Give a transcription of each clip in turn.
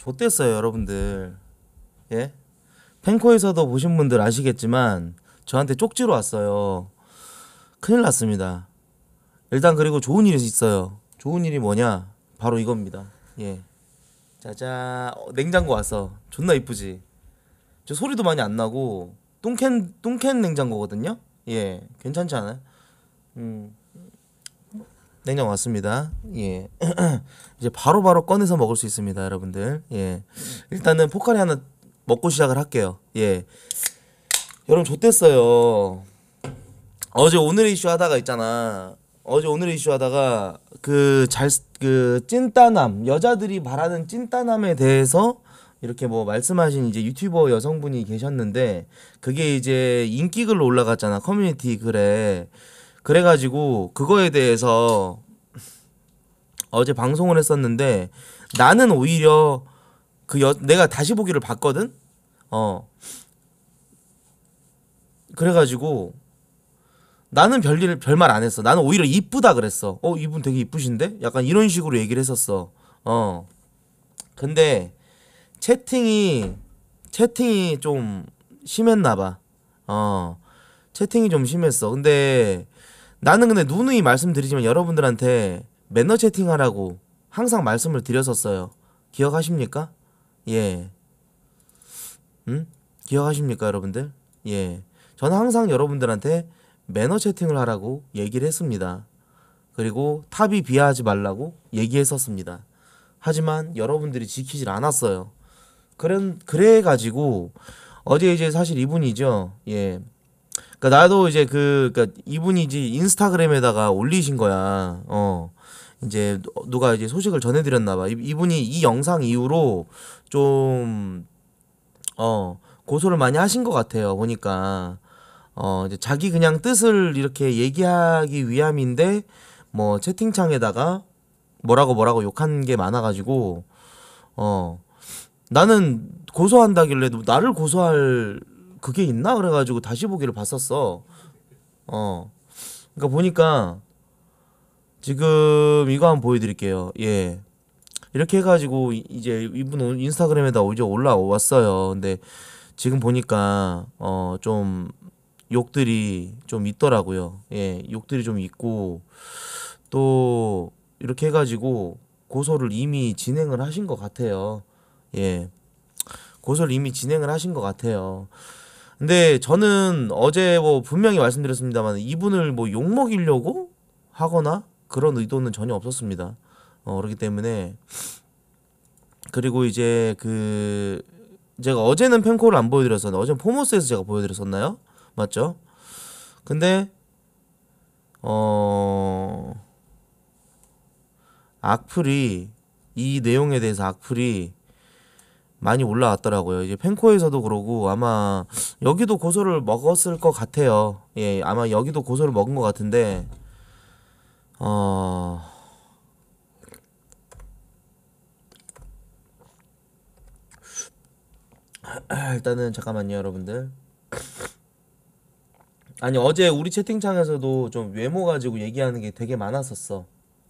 좆됐어요 여러분들. 예? 펜코에서도 보신 분들 아시겠지만 저한테 쪽지로 왔어요. 큰일 났습니다. 일단 그리고 좋은 일이 있어요. 좋은 일이 뭐냐? 바로 이겁니다. 예. 짜자. 냉장고 왔어. 존나 이쁘지? 저 소리도 많이 안 나고 뚱캔 냉장고거든요. 예. 괜찮지 않아요? 냉장 왔습니다. 예. 이제 바로바로 꺼내서 먹을 수 있습니다, 여러분들. 예. 일단은 포카리 하나 먹고 시작을 할게요. 예. 여러분 좆됐어요. 어제 오늘의 이슈 하다가 있잖아. 어제 오늘의 이슈 하다가 그 찐따남, 여자들이 바라는 찐따남에 대해서 이렇게 뭐 말씀하신 이제 유튜버 여성분이 계셨는데 그게 이제 인기글로 올라갔잖아. 커뮤니티 글에. 그래가지고 그거에 대해서 어제 방송을 했었는데 나는 오히려 내가 다시 보기를 봤거든. 그래가지고 나는 별말 안 했어. 나는 오히려 이쁘다 그랬어. 이분 되게 이쁘신데? 약간 이런 식으로 얘기를 했었어. 근데 채팅이 좀 심했나 봐. 채팅이 좀 심했어. 근데 나는 누누이 말씀드리지만 여러분들한테 매너 채팅하라고 항상 말씀을 드렸었어요. 기억하십니까? 예. 응? 기억하십니까, 여러분들? 예. 저는 항상 여러분들한테 매너 채팅을 하라고 얘기를 했습니다. 그리고 탑이 비하하지 말라고 얘기했었습니다. 하지만 여러분들이 지키질 않았어요. 그래가지고 어제 이제 사실 이분이죠. 예. 그러니까 나도 이제 그러니까 이분이 이제 인스타그램에다가 올리신 거야. 이제 누가 이제 소식을 전해드렸나 봐. 이분이 이 영상 이후로 좀 고소를 많이 하신 것 같아요. 보니까 이제 자기 그냥 뜻을 이렇게 얘기하기 위함인데 뭐 채팅창에다가 뭐라고 욕한 게 많아가지고 나는 고소한다길래 나를 고소할 그게 있나? 그래가지고 다시 보기를 봤었어. 그러니까 보니까 지금 이거 한번 보여드릴게요. 예. 이렇게 해가지고 이제 이분 인스타그램에다 이제 올라왔어요. 근데 지금 보니까 좀 욕들이 좀 있더라고요. 예, 욕들이 좀 있고 또 이렇게 해가지고 고소를 이미 진행을 하신 것 같아요. 예, 고소를 이미 진행을 하신 것 같아요. 근데 저는 어제 뭐 분명히 말씀드렸습니다만 이분을 뭐 욕먹이려고 하거나 그런 의도는 전혀 없었습니다. 그렇기 때문에 그리고 이제 제가 어제는 펜코를 안 보여드렸었는데 어제는 포모스에서 제가 보여드렸었나요? 맞죠? 근데 악플이 이 내용에 대해서 악플이 많이 올라왔더라고요. 이제 펜코에서도 그러고 아마 여기도 고소를 먹었을 것 같아요. 예, 아마 여기도 고소를 먹은 것 같은데 일단은 잠깐만요, 여러분들. 아니 어제 우리 채팅창에서도 좀 외모 가지고 얘기하는 게 되게 많았었어.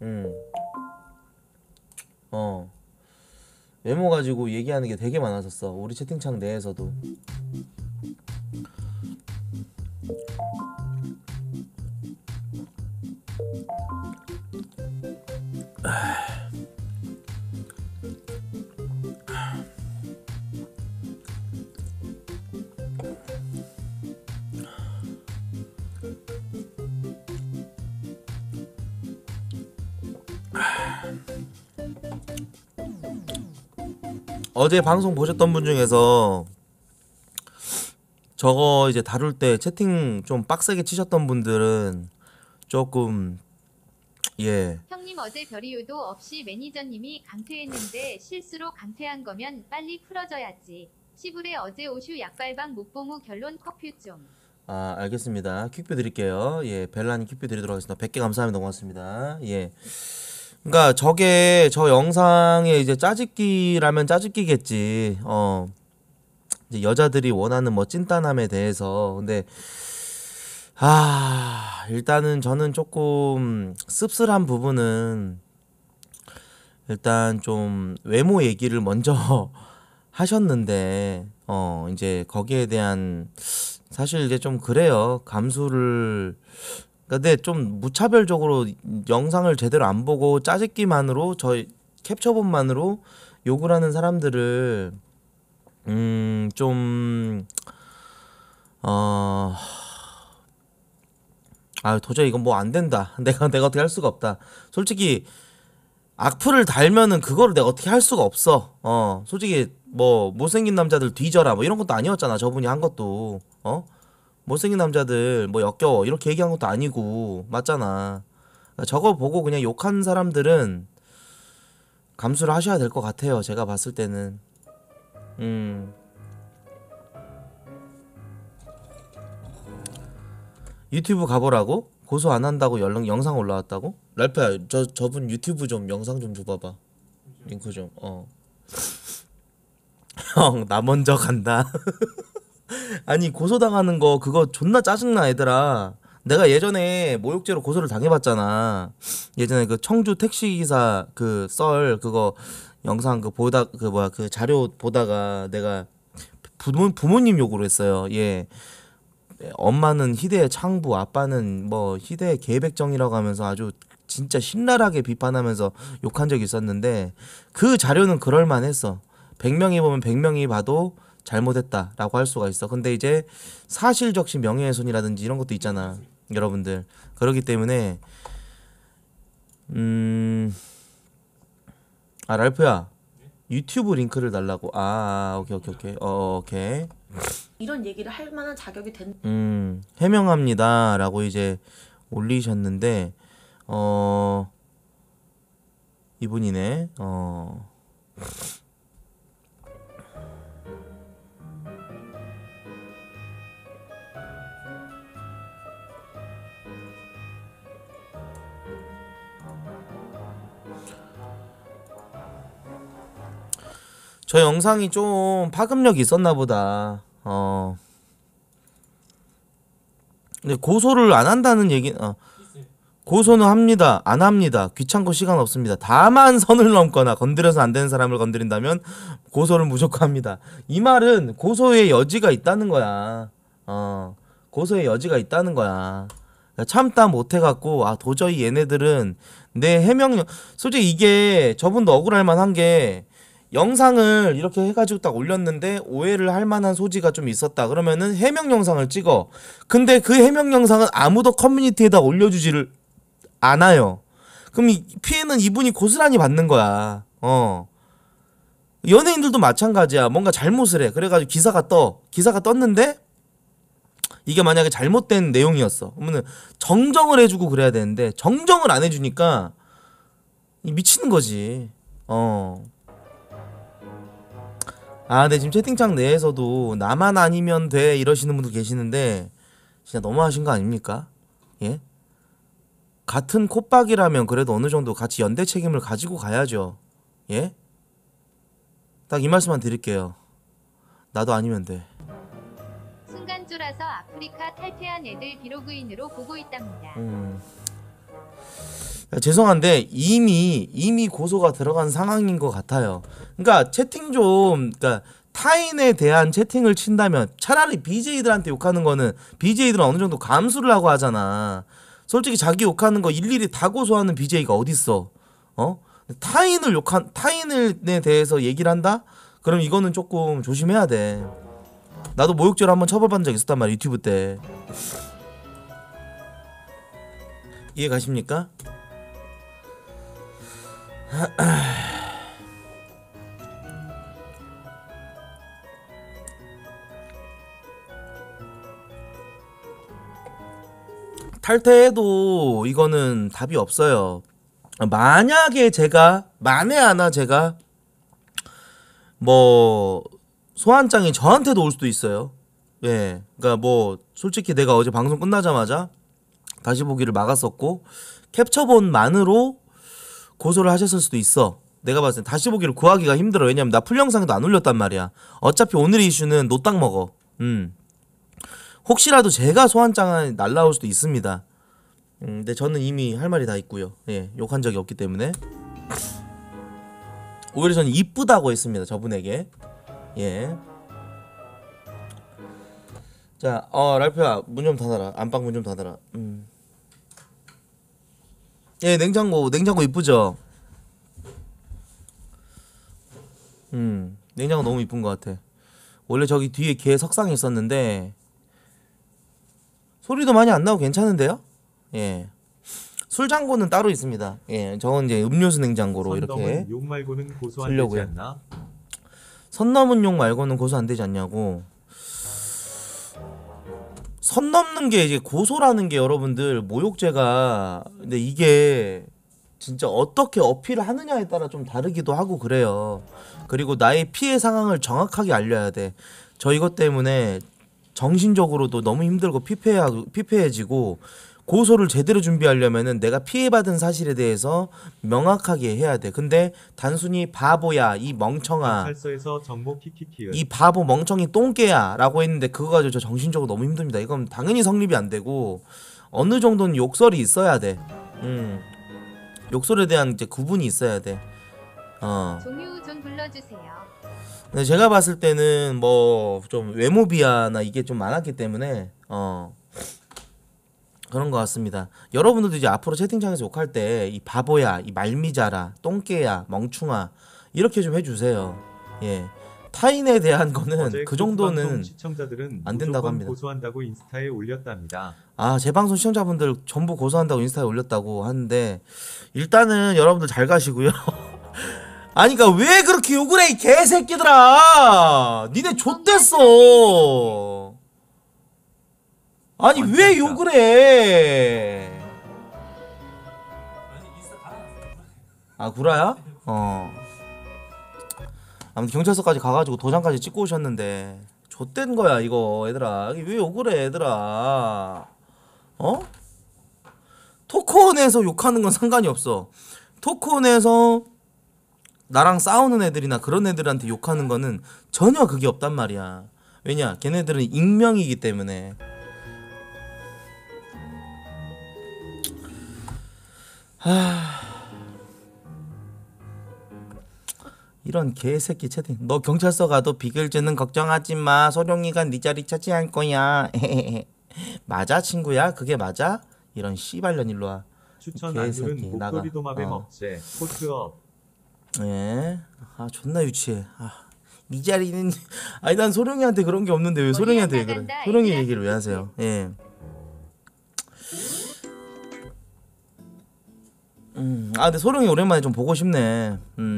외모 가지고 얘기하는 게 되게 많았었어. 우리 채팅창 내에서도. 어제 방송 보셨던 분 중에서 저거 이제 다룰 때 채팅 좀 빡세게 치셨던 분들은 조금 예. 형님 어제 별이유도 없이 매니저님이 강퇴했는데 실수로 강퇴한 거면 빨리 풀어줘야지. 시불에 어제 오슈 약발방 목봉우 결론 커퓨 좀. 알겠습니다. 퀵뷰 드릴게요. 예, 벨라님 퀵뷰 드리도록 하겠습니다. 100개 감사합니다. 고맙습니다. 예. 그러니까 저게 저 영상에 이제 짜집기라면 짜집기겠지. 이제 여자들이 원하는 뭐 찐따남에 대해서. 근데 일단은 저는 조금 씁쓸한 부분은 일단 좀 외모 얘기를 먼저 하셨는데 이제 거기에 대한 사실 이제 좀 그래요. 감수를 근데 좀 무차별적으로 영상을 제대로 안 보고 짜집기만으로 저희 캡처본만으로 욕을 하는 사람들을 좀 어, 아 도저히 이건 뭐 안 된다. 내가 어떻게 할 수가 없다. 솔직히 악플을 달면은 그거를 내가 어떻게 할 수가 없어. 솔직히 뭐 못생긴 남자들 뒤져라 뭐 이런 것도 아니었잖아. 저분이 한 것도 못생긴 남자들 뭐 역겨워 이렇게 얘기한 것도 아니고 맞잖아. 그러니까 저거 보고 그냥 욕한 사람들은 감수를 하셔야 될 것 같아요. 제가 봤을 때는. 유튜브 가보라고? 고소 안 한다고 영상 올라왔다고? 랄프야 저분 유튜브 좀 영상 좀 줘봐봐. 링크 좀. 형 나 먼저 간다. 아니 고소당하는 거 그거 존나 짜증나 얘들아. 내가 예전에 모욕죄로 고소를 당해봤잖아. 예전에 그 청주 택시기사 그 썰 그거 영상 그 보다 그 뭐야 그 자료 보다가 내가 부모님 욕으로 했어요. 예. 엄마는 희대의 창부, 아빠는 뭐 희대의 계백정이라고 하면서 아주 진짜 신랄하게 비판하면서 욕한 적이 있었는데 그 자료는 그럴만했어. 100명이 보면 100명이 봐도 잘못했다라고 할 수가 있어. 근데 이제 사실적시 명예훼손이라든지 이런 것도 있잖아, 여러분들. 그렇기 때문에 랄프야 유튜브 링크를 달라고. 오케이. 오케이. 이런 얘기를 할 만한 자격이 된. 해명합니다라고 이제 올리셨는데 이분이네. 저 영상이 좀 파급력이 있었나 보다. 근데 고소를 안 한다는 얘기, 고소는 합니다. 안 합니다. 귀찮고 시간 없습니다. 다만 선을 넘거나 건드려서 안 되는 사람을 건드린다면 고소를 무조건 합니다. 이 말은 고소의 여지가 있다는 거야. 고소의 여지가 있다는 거야. 참다 못해갖고 도저히 얘네들은 내 해명 솔직히 이게 저분도 억울할 만한 게 영상을 이렇게 해가지고 딱 올렸는데 오해를 할 만한 소지가 좀 있었다 그러면은 해명 영상을 찍어. 근데 그 해명 영상은 아무도 커뮤니티에다 올려주지를 않아요. 그럼 이 피해는 이분이 고스란히 받는 거야. 연예인들도 마찬가지야. 뭔가 잘못을 해. 그래가지고 기사가 떴는데 이게 만약에 잘못된 내용이었어. 그러면은 정정을 해주고 그래야 되는데 정정을 안 해주니까 미치는 거지. 근데 지금 채팅창 내에서도 나만 아니면 돼 이러시는 분들 계시는데 진짜 너무하신 거 아닙니까? 예? 같은 콧박이라면 그래도 어느 정도 같이 연대 책임을 가지고 가야죠. 예? 딱 이 말씀만 드릴게요. 나도 아니면 돼. 순간 쫄아서 아프리카 탈퇴한 애들 비로그인으로 보고 있답니다. 죄송한데 이미 고소가 들어간 상황인 것 같아요. 그러니까 채팅 좀 그러니까 타인에 대한 채팅을 친다면 차라리 BJ들한테 욕하는 거는 BJ들은 어느 정도 감수를 하고 하잖아. 솔직히 자기 욕하는 거 일일이 다 고소하는 BJ가 어딨어? 타인에 대해서 얘기를 한다? 그럼 이거는 조금 조심해야 돼. 나도 모욕죄로 한번 처벌받은 적 있었단 말이야, 유튜브 때. 이해 가십니까? 탈퇴해도 이거는 답이 없어요. 만약에 만에 하나 제가 뭐 소환장이 저한테도 올 수도 있어요. 예, 그러니까 뭐 솔직히 내가 어제 방송 끝나자마자 다시 보기를 막았었고 캡처본만으로 고소를 하셨을 수도 있어. 내가 봤을 때 다시 보기를 구하기가 힘들어. 왜냐면 나 풀영상도 안 올렸단 말이야. 어차피 오늘 이슈는 노딱 먹어. 혹시라도 제가 소환장이 날라올 수도 있습니다. 근데 저는 이미 할 말이 다 있고요. 예, 욕한 적이 없기 때문에. 오히려 저는 이쁘다고 했습니다. 저분에게. 예. 자, 랄프야 문 좀 닫아라. 안방 문 좀 닫아라. 예, 냉장고 이쁘죠? 냉장고 너무 이쁜 것 같아. 원래 저기 뒤에 개 석상이 있었는데 소리도 많이 안 나고 괜찮은데요? 예. 술장고는 따로 있습니다. 예, 저건 이제 음료수 냉장고로 이렇게 선넘은 욕 말고는 고소 안 되지 쓰려고요. 않나? 선 넘은 욕 말고는 고소 안 되지 않냐고. 선 넘는 게 이제 고소라는 게 여러분들 모욕죄가 근데 이게 진짜 어떻게 어필을 하느냐에 따라 좀 다르기도 하고 그래요. 그리고 나의 피해 상황을 정확하게 알려야 돼. 저 이것 때문에 정신적으로도 너무 힘들고 피폐해지고 고소를 제대로 준비하려면은 내가 피해받은 사실에 대해서 명확하게 해야 돼. 근데 단순히 바보야 이 멍청아 경찰서에서 정모 키키키을. 이 바보 멍청이 똥개야 라고 했는데 그거 가지고 저 정신적으로 너무 힘듭니다. 이건 당연히 성립이 안 되고 어느 정도는 욕설이 있어야 돼. 욕설에 대한 이제 구분이 있어야 돼. 종유 좀 불러주세요. 근데 제가 봤을 때는 뭐 좀 외모 비하나 이게 좀 많았기 때문에 그런 것 같습니다. 여러분들도 이제 앞으로 채팅창에서 욕할 때 이 바보야, 이 말미잘아, 똥개야, 멍충아 이렇게 좀 해주세요. 예, 타인에 대한 거는 어제 그 방송 정도는 시청자들은 안 된다고 무조건 합니다. 고소한다고 인스타에 올렸답니다. 아, 제 방송 시청자분들 전부 고소한다고 인스타에 올렸다고 하는데 일단은 여러분들 잘 가시고요. 아니 그니까 왜 그렇게 욕을 해 이 개새끼들아. 니네 좆됐어. 아니 왜 욕을 해. 아 구라야? 아무튼 경찰서까지 가가지고 도장까지 찍고 오셨는데 좆된 거야 이거 얘들아. 왜 욕을 해 얘들아. 토크온에서 욕하는 건 상관이 없어. 토크온에서 나랑 싸우는 애들이나 그런 애들한테 욕하는 거는 전혀 그게 없단 말이야. 왜냐 걔네들은 익명이기 때문에. 이런 개새끼 채팅. 너 경찰서 가도 비글즈는 걱정하지 마. 소룡이가 네 자리 차지할 거야. 맞아 친구야? 그게 맞아? 이런 씨발년 일로 와. 추천 개새끼, 안주는 나가. 목도리 도마뱀 업체 포트업. 예. 아 존나 유치해. 이 자리는 아니 난 소룡이한테 그런 게 없는데 왜 소룡이한테 왜 그래? 소룡이 얘기를 왜 하세요? 예. 아 근데 소룡이 오랜만에 좀 보고 싶네.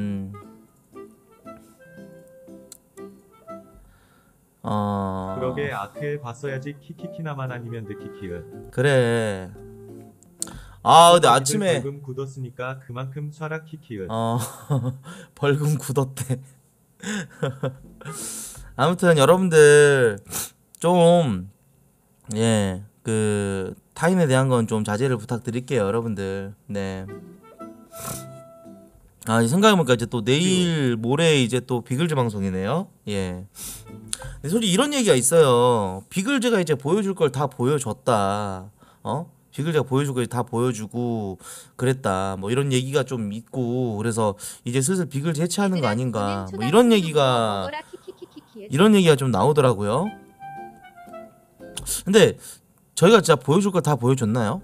그러게 아크에 봤어야지 키키키나만 아니면 드키키을. 그래. 아 근데 아침에 벌금 굳었으니까 그만큼 쏴라 키키을. 벌금 굳었대. 아무튼 여러분들 좀 예, 그 타인에 대한 건 좀 자제를 부탁드릴게요, 여러분들. 네. 아, 생각해보니까 이제 또 내일 모레 이제 또 비글즈 방송이네요. 예. 근데 솔직히 이런 얘기가 있어요. 비글즈가 이제 보여줄 걸 다 보여줬다. 비글즈가 보여줄 걸 다 보여주고 그랬다. 뭐 이런 얘기가 좀 있고 그래서 이제 슬슬 비글즈 해체하는 거 아닌가. 뭐 이런 얘기가 좀 나오더라고요. 근데 저희가 진짜 보여줄 걸 다 보여줬나요?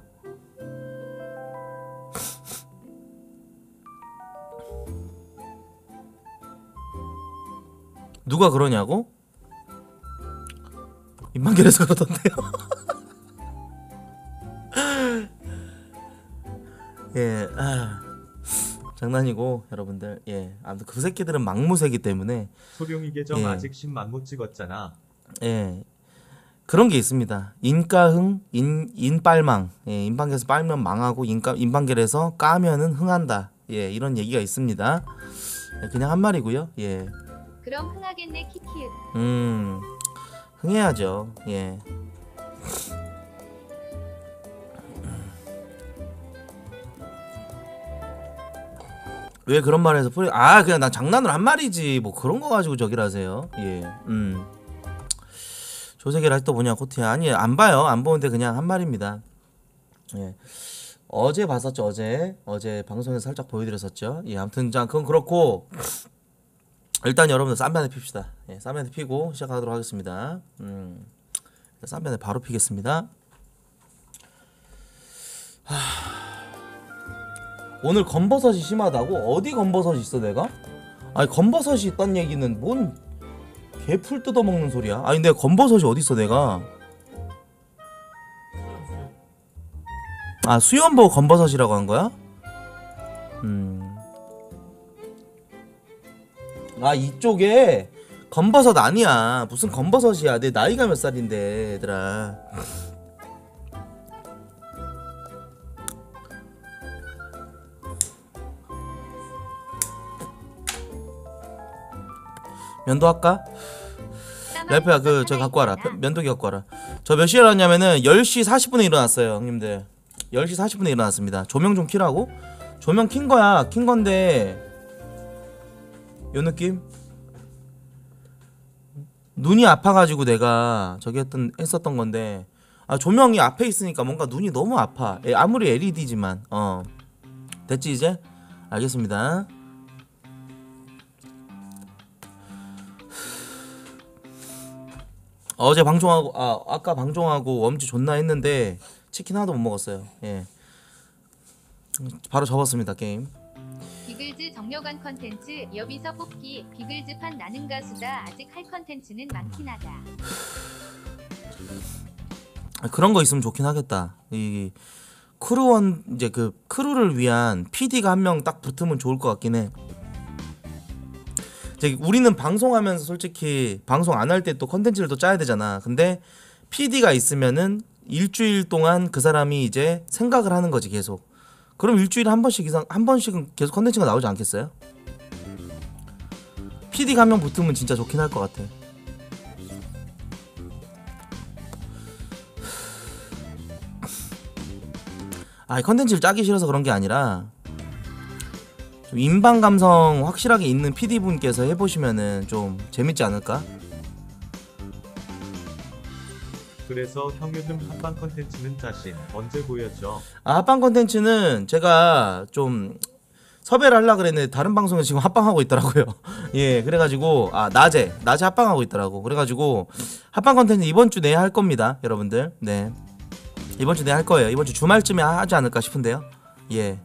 누가 그러냐고? 입만결에서 그러던데요. 예, 장난이고 여러분들. 예, 아무튼 그 새끼들은 막무새기 때문에. 소룡이 계정 예. 아직 10만 못 찍었잖아. 예, 그런 게 있습니다. 인가흥, 인빨망. 예, 인방결에서 빨면 망하고 인방결에서 까면은 흥한다. 예, 이런 얘기가 있습니다. 예, 그냥 한 말이고요. 예. 그럼 흥하겠네 키키읍. 흥해야죠. 예. 왜 그런 말해서 그냥 난 장난으로 한 말이지 뭐 그런 거 가지고 저기를 하세요. 예. 조세계를 아직도 보냐 코트야. 아니 안 봐요. 안 보는데 그냥 한 말입니다. 예. 어제 봤었죠. 어제 방송에서 살짝 보여드렸었죠. 예, 아무튼 자 그건 그렇고 일단 여러분들 쌈배 한대 핍시다. 예, 쌈배 한대 피고 시작하도록 하겠습니다. 일단 쌈배 한대 바로 피겠습니다. 오늘 검버섯이 심하다고? 어디 검버섯이 있어 내가? 아니 검버섯이 있단 얘기는 뭔 개풀 뜯어먹는 소리야? 아니 내가 검버섯이 어디 있어 내가? 아 수염 보고 검버섯이라고 한 거야? 아 이쪽에 검버섯 아니야. 무슨 검버섯이야? 내 나이가 몇 살인데 얘들아. 면도 할까? 래퍼야 그 저 갖고 와라. 면도기 갖고 와라. 저 몇 시에 일어났냐면은 10시 40분에 일어났어요 형님들. 10시 40분에 일어났습니다. 조명 좀 켜라고? 조명 킨 거야. 킨 건데 요 느낌? 눈이 아파가지고 내가 저기 했었던 건데 아 조명이 앞에 있으니까 뭔가 눈이 너무 아파. 아무리 LED지만 됐지 이제? 알겠습니다. 어제 방송하고 아까 방송하고 웜지 존나 했는데 치킨 하나도 못 먹었어요. 예. 바로 접었습니다 게임. 비글즈 정려관 컨텐츠 여비서 뽑기 비글즈판 나는 가수다. 아직 할 컨텐츠는 많긴 하다. 그런 거 있으면 좋긴 하겠다. 이 크루원 이제 그 크루를 위한 PD가 한 명 딱 붙으면 좋을 것 같긴 해. 이제 우리는 방송하면서 솔직히 방송 안 할 때 또 컨텐츠를 또 짜야 되잖아. 근데 PD가 있으면은 일주일 동안 그 사람이 이제 생각을 하는 거지 계속. 그럼 일주일에 한 번씩은 계속 컨텐츠가 나오지 않겠어요? PD가 한 명 붙으면 진짜 좋긴 할 것 같아. 아, 컨텐츠를 짜기 싫어서 그런 게 아니라 좀 인방 감성 확실하게 있는 PD 분께서 해보시면은 좀 재밌지 않을까? 그래서 형 요즘 합방 컨텐츠는 짜신 언제 보여줘? 아, 합방 컨텐츠는 제가 좀 섭외를 하려고 그랬는데 다른 방송에서 지금 합방하고 있더라고요. 예, 그래가지고 낮에 합방하고 있더라고. 그래가지고 합방 컨텐츠 이번 주 내에 할 겁니다, 여러분들. 네, 이번 주 내에 할 거예요. 이번 주 주말쯤에 하지 않을까 싶은데요. 예.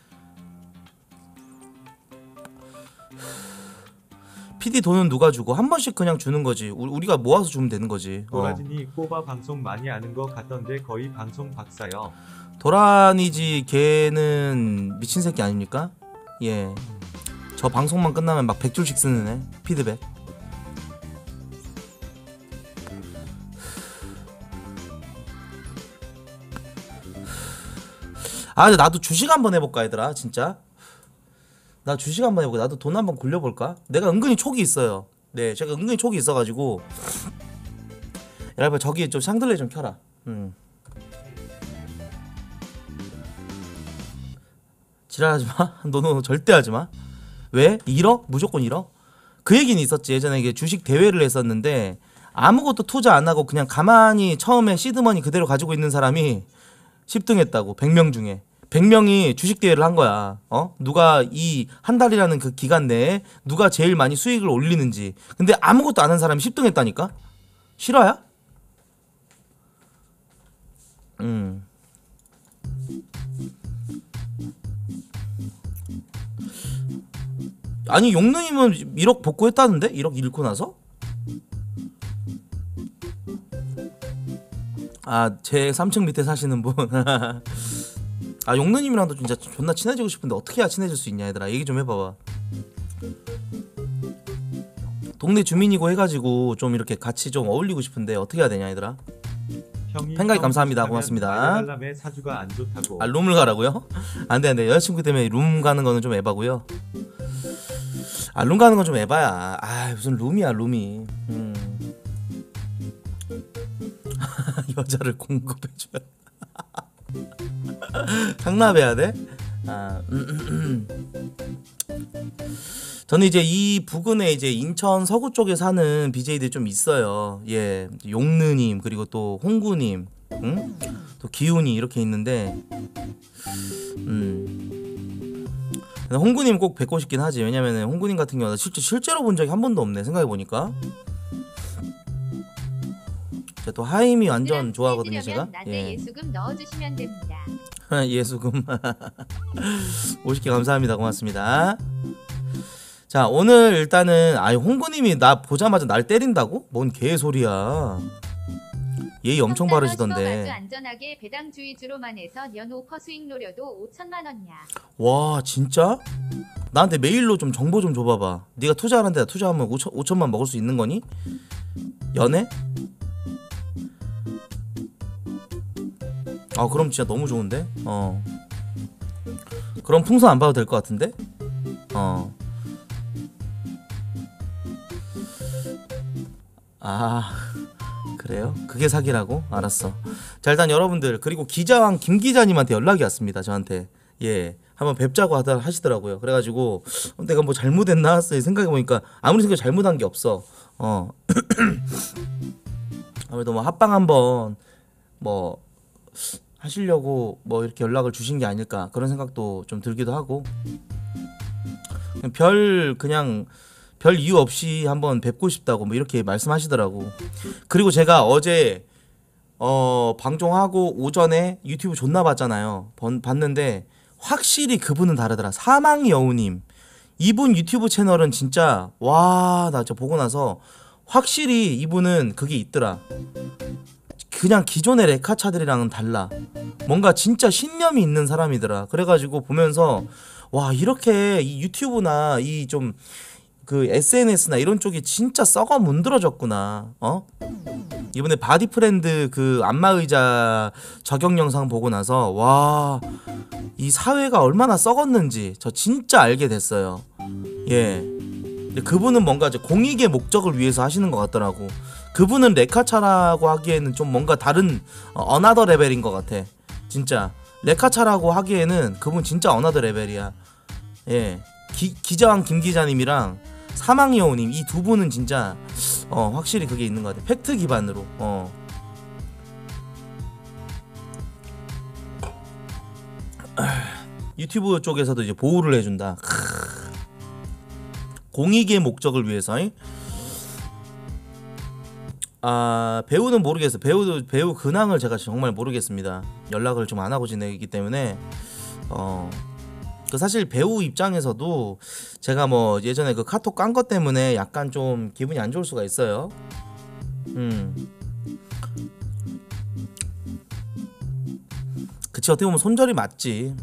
PD 돈은 누가 주고 한 번씩 그냥 주는 거지. 우리가 모아서 주면 되는 거지. 도라진이 꼬바 방송 많이 아는 거 같던데 거의 방송 박사요. 도란이지 걔는 미친 새끼 아닙니까? 예. 저 방송만 끝나면 막 100줄씩 쓰는 애. 피드백. 아, 근데 나도 주식 한번 해볼까 얘들아 진짜. 나 주식 한번 해볼까. 나도 돈 한번 굴려볼까. 내가 은근히 촉이 있어요. 네, 제가 은근히 촉이 있어가지고. 여러분 저기 좀 샹들레 좀 켜라. 지랄하지마. 너 절대 하지마. 왜? 잃어? 무조건 잃어? 그 얘기는 있었지. 예전에 이게 주식 대회를 했었는데 아무것도 투자 안 하고 그냥 가만히 처음에 시드머니 그대로 가지고 있는 사람이 10등 했다고. 100명 중에 100명이 주식 대회를 한 거야. 누가 이 한 달이라는 그 기간 내에 누가 제일 많이 수익을 올리는지. 근데 아무것도 안 한 사람이 10등 했다니까? 실화야? 아니 용누님은 1억 복구했다는데? 1억 잃고 나서? 아, 제 3층 밑에 사시는 분. 아, 용누님이랑도 진짜 존나 친해지고 싶은데 어떻게 해야 친해질 수 있냐 얘들아. 얘기 좀 해봐봐. 동네 주민이고 해가지고 좀 이렇게 같이 좀 어울리고 싶은데 어떻게 해야 되냐 얘들아. 형이 팬가입 형 감사합니다. 하면 고맙습니다. 말해달라며 사주가 안 좋다고. 아, 룸을 가라고요? 안돼 여자친구 때문에 룸 가는 거는 좀 에바고요. 아, 룸 가는 건 좀 에바야. 아, 무슨 룸이야 룸이. 여자를 공급해줘야 상납해야 돼? 저는 이제 이 부근에 이제 인천 서구 쪽에 사는 BJ들이 좀 있어요. 예, 용느님 그리고 또 홍구님, 응? 또 기운이 이렇게 있는데 근데 홍구님 꼭 뵙고 싶긴 하지. 왜냐면은 홍구님 같은 경우는 실제로 본 적이 한 번도 없네 생각해보니까. 제가 또 하임이 완전 좋아하거든요 제가. 나한테 예수금 넣어주시면 됩니다. 예수금 50개 감사합니다. 고맙습니다. 자 오늘 일단은 홍구님이 나 보자마자 날 때린다고? 뭔 개소리야. 예의 엄청 아주 바르시던데. 안전하게 배당 주의주로만 해서 년 5% 수익 노려도 5천만 원이야. 와 진짜? 나한테 메일로 좀 정보 좀 줘봐봐. 네가 투자하는 데다 투자하면 5천만 먹을 수 있는 거니? 연애? 그럼 진짜 너무 좋은데? 그럼 풍선 안 봐도 될 것 같은데? 그래요? 그게 사기라고? 알았어. 자 일단 여러분들 그리고 기자왕 김 기자님한테 연락이 왔습니다. 저한테 한번 뵙자고 하시더라고요. 그래가지고 내가 뭐 잘못했나 생각해보니까 아무리 생각해도 잘못한 게 없어. 아무래도 뭐 합방 한번 뭐 하시려고 뭐 이렇게 연락을 주신 게 아닐까 그런 생각도 좀 들기도 하고 그냥 별 이유 없이 한번 뵙고 싶다고 뭐 이렇게 말씀하시더라고. 그리고 제가 어제 방송하고 오전에 유튜브 존나 봤잖아요. 봤는데 확실히 그분은 다르더라. 사망 여우님 이분 유튜브 채널은 진짜 와 나 저 보고 나서 확실히 이분은 그게 있더라. 그냥 기존의 레카차들이랑은 달라. 뭔가 진짜 신념이 있는 사람이더라. 그래가지고 보면서 와 이렇게 이 유튜브나 이 좀 그 SNS나 이런 쪽이 진짜 썩어 문드러졌구나. 이번에 바디프렌드 그 안마의자 적용 영상 보고 나서 와 이 사회가 얼마나 썩었는지 저 진짜 알게 됐어요. 근데 그분은 뭔가 이제 공익의 목적을 위해서 하시는 것 같더라고. 그분은 레카차라고 하기에는 좀 뭔가 다른 어나더 레벨인 것 같아. 진짜 레카차라고 하기에는 그분 진짜 어나더 레벨이야. 기자왕 김 기자님이랑 사망여우님 이 두 분은 진짜 확실히 그게 있는 것 같아. 팩트 기반으로. 유튜브 쪽에서도 이제 보호를 해준다. 공익의 목적을 위해서. 배우는 모르겠어. 배우 근황을 제가 정말 모르겠습니다. 연락을 좀 안 하고 지내기 때문에 그 사실 배우 입장에서도 제가 뭐 예전에 그 카톡 깐 것 때문에 약간 좀 기분이 안 좋을 수가 있어요. 그치 어떻게 보면 손절이 맞지.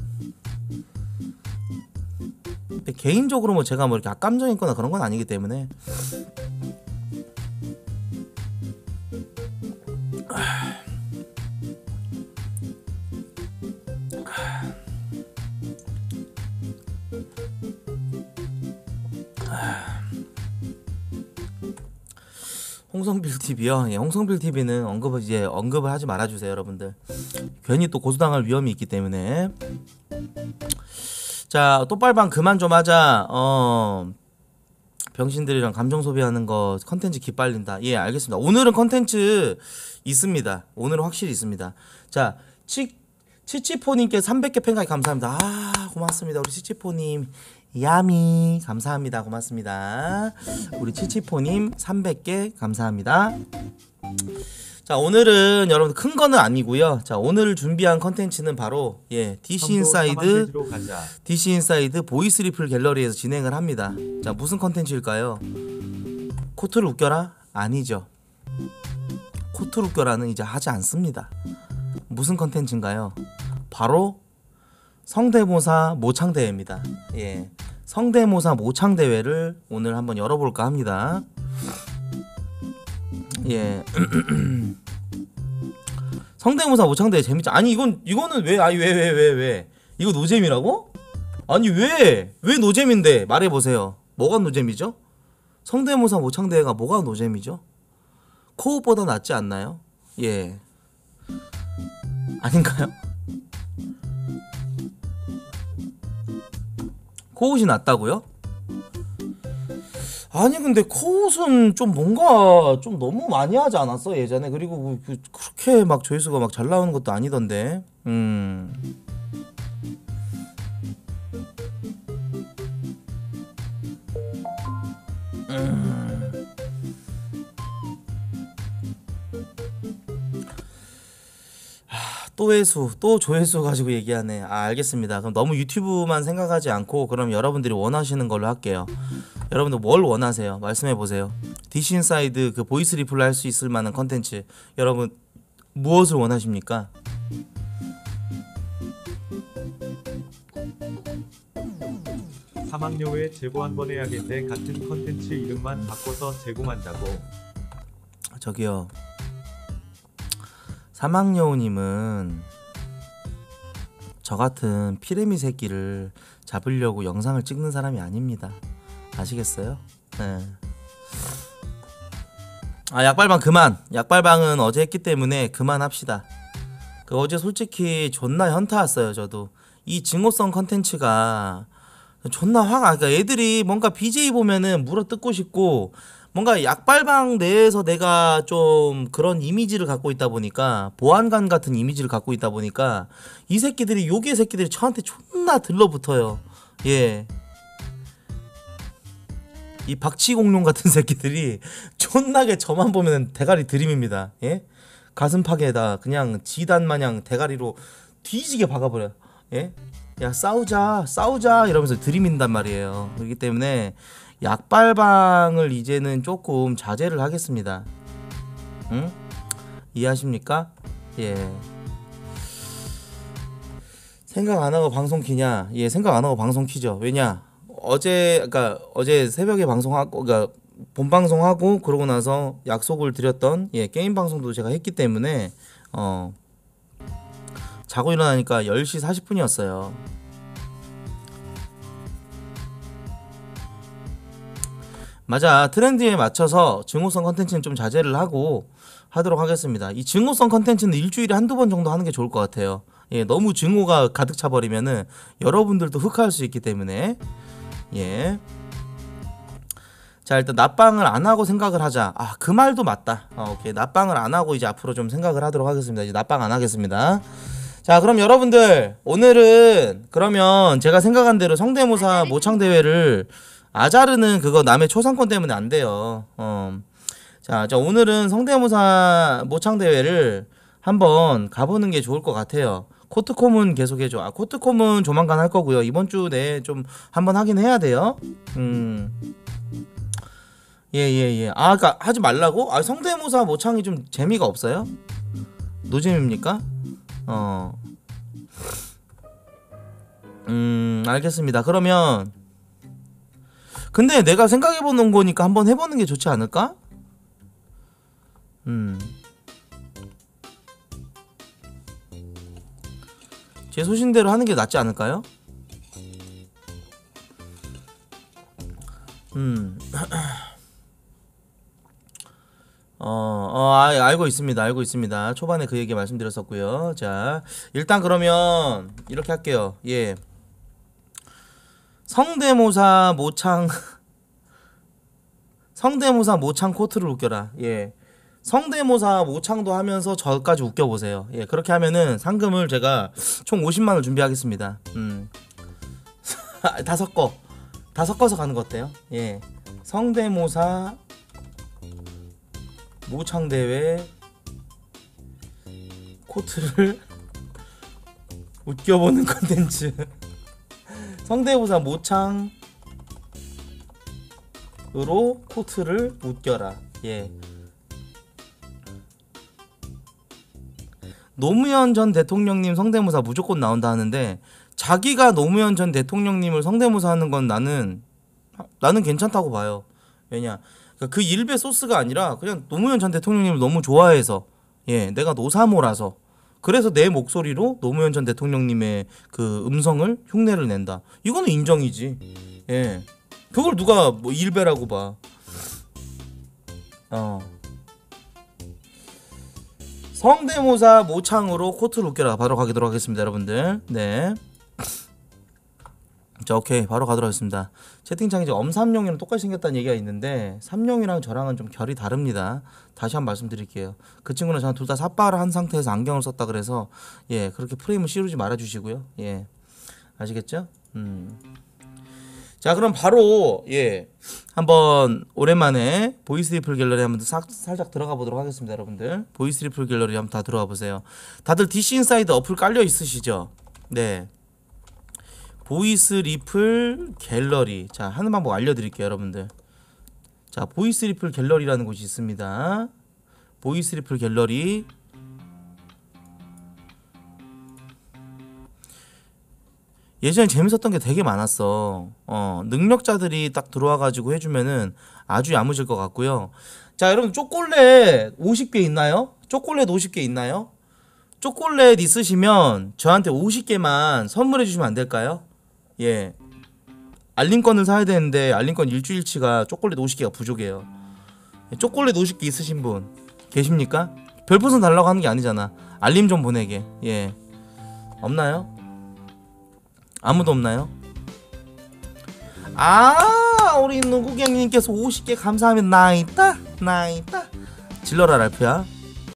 근데 개인적으로 뭐 제가 뭐 이렇게 악감정 있거나 그런 건 아니기 때문에. 홍성빌 TV요. 홍성빌 TV는 언급을 하지 말아주세요, 여러분들. 괜히 또 고소당할 위험이 있기 때문에. 자, 똑발방 그만 좀 하자. 병신들이랑 감정 소비하는 거 컨텐츠 기빨린다. 알겠습니다. 오늘은 컨텐츠 있습니다. 오늘은 확실히 있습니다. 자, 치치포님께 300개 팬가입 감사합니다. 고맙습니다. 우리 치치포님. 야미 감사합니다. 고맙습니다. 우리 치치포님 300개 감사합니다. 자 오늘은 여러분 큰 거는 아니고요. 자 오늘 준비한 컨텐츠는 바로 DC 인사이드 보이스 리플 갤러리에서 진행을 합니다. 자 무슨 컨텐츠일까요? 코트를 웃겨라? 아니죠. 코트를 웃겨라는 이제 하지 않습니다. 무슨 컨텐츠인가요? 바로 성대모사 모창대회입니다. 성대모사 모창대회를 오늘 한번 열어볼까 합니다. 성대모사 모창대회 재밌죠? 아니 이거는 왜 이거 노잼이라고? 아니 왜 노잼인데 말해보세요. 뭐가 노잼이죠? 성대모사 모창대회가 뭐가 노잼이죠? 코웃보다 낫지 않나요? 아닌가요? 코웃이 낫다고요? 아니 근데 코웃은 좀 뭔가 좀 너무 많이 하지 않았어 예전에? 그리고 그렇게 막 조회수가 막 잘 나오는 것도 아니던데. 또 회수, 또 조회수 가지고 얘기하네. 아, 알겠습니다. 그럼 너무 유튜브만 생각하지 않고 그럼 여러분들이 원하시는 걸로 할게요. 여러분들 뭘 원하세요? 말씀해 보세요. DC 인사이드 그 보이스 리플로 할 수 있을 만한 컨텐츠 여러분 무엇을 원하십니까? 사막여우에 제보 한번 해야겠네. 같은 컨텐츠 이름만 바꿔서 제공한다고. 저기요. 사막여우님은 저 같은 피레미 새끼를 잡으려고 영상을 찍는 사람이 아닙니다. 아시겠어요? 네. 아, 약발방 그만. 약발방은 어제 했기 때문에 그만합시다. 그 어제 솔직히 존나 현타 왔어요. 저도 이 증오성 컨텐츠가 존나 화가. 그러니까 애들이 뭔가 BJ 보면은 물어뜯고 싶고 뭔가 약발방 내에서 내가 좀 그런 이미지를 갖고 있다 보니까 보안관 같은 이미지를 갖고 있다 보니까 이 새끼들이 요괴 새끼들이 저한테 존나 들러붙어요. 예. 이 박치공룡 같은 새끼들이 존나게 저만 보면 대가리 들이밉니다. 예? 가슴팍에다 그냥 지단 마냥 대가리로 뒤지게 박아버려요. 예? 야 싸우자 이러면서 들이민단 말이에요. 그렇기 때문에 약발방을 이제는 조금 자제를 하겠습니다. 응? 이해하십니까? 예. 생각 안 하고 방송 키냐? 예, 생각 안 하고 방송 키죠. 왜냐? 어제 새벽에 방송하고, 그러니까 본 방송하고 그러고 나서 약속을 드렸던 게임 방송도 제가 했기 때문에 자고 일어나니까 10시 40분이었어요. 맞아. 트렌드에 맞춰서 증오성 컨텐츠는 좀 자제를 하고 하도록 하겠습니다. 이 증오성 컨텐츠는 일주일에 한두 번 정도 하는 게 좋을 것 같아요. 예, 너무 증오가 가득 차버리면은 여러분들도 흑화할 수 있기 때문에. 예. 자, 일단 납방을 안 하고 생각을 하자. 아, 그 말도 맞다. 오케이. 납방을 안 하고 이제 앞으로 좀 생각을 하도록 하겠습니다. 이제 납방 안 하겠습니다. 자, 그럼 여러분들 오늘은 그러면 제가 생각한 대로 성대모사 모창대회를 아자르는 그거 남의 초상권 때문에 안 돼요. 자, 오늘은 성대모사 모창대회를 한번 가보는 게 좋을 것 같아요. 코트콤은 계속 해줘. 아, 코트콤은 조만간 할 거고요. 이번 주 내에 좀 한번 하긴 해야 돼요. 예. 아, 그니까 하지 말라고? 아, 성대모사 모창이 좀 재미가 없어요? 노잼입니까? 알겠습니다. 그러면 근데 내가 생각해보는 거니까 한번 해보는 게 좋지 않을까? 제 소신대로 하는 게 낫지 않을까요? 알고 있습니다. 알고 있습니다. 초반에 그 얘기 말씀드렸었고요. 자, 일단 그러면 이렇게 할게요. 예. 성대모사 모창 코트를 웃겨라. 예. 성대모사 모창도 하면서 저까지 웃겨보세요. 예. 그렇게 하면은 상금을 제가 총 50만원 준비하겠습니다. 다 섞어서 가는 거 어때요? 예. 성대모사 모창대회 코트를 웃겨보는 컨텐츠. 성대모사 모창으로 코트를 웃겨라. 예. 노무현 전 대통령님 성대모사 무조건 나온다 하는데 자기가 노무현 전 대통령님을 성대모사 하는 건 나는 괜찮다고 봐요. 왜냐? 그 일베 소스가 아니라 그냥 노무현 전 대통령님을 너무 좋아해서, 예, 내가 노사모라서, 그래서 내 목소리로 노무현 전 대통령님의 그 음성을 흉내를 낸다. 이거는 인정이지. 예. 그걸 누가 뭐 일베라고 봐. 성대모사 모창으로 코트를 웃겨라 바로 가도록 하겠습니다, 여러분들. 네. 자, 오케이. 바로 가도록 하겠습니다. 채팅창에 이제 엄삼룡이랑 똑같이 생겼다는 얘기가 있는데 삼룡이랑 저랑은 좀 결이 다릅니다. 다시 한번 말씀드릴게요. 그 친구는 저랑 둘 다 삿발을 한 상태에서 안경을 썼다 그래서 예, 그렇게 프레임을 씌우지 말아 주시고요. 예. 아시겠죠? 자, 그럼 바로 예. 한번 오랜만에 보이스 리플 갤러리 한번 살짝 들어가 보도록 하겠습니다, 여러분들. 보이스 리플 갤러리 한번 다 들어가 보세요. 다들 DC 인사이드 어플 깔려 있으시죠? 네. 보이스 리플 갤러리. 자, 하는 방법 알려드릴게요, 여러분들. 자, 보이스 리플 갤러리라는 곳이 있습니다. 보이스 리플 갤러리. 예전에 재밌었던 게 되게 많았어. 능력자들이 딱 들어와가지고 해주면은 아주 야무질 것 같고요. 자, 여러분 초콜릿 50개 있나요? 초콜릿 50개 있나요? 초콜릿 있으시면 저한테 50개만 선물해 주시면 안 될까요? 예. 알림권을 사야 되는데 알림권 일주일치가 초콜릿 50개가 부족해요. 초콜릿 50개 있으신 분 계십니까? 별풍선 달라고 하는 게 아니잖아. 알림 좀 보내게. 예. 없나요? 아무도 없나요? 아, 우리 누구경님께서 50개 감사합니다. 나 있다 질러라 랄프야.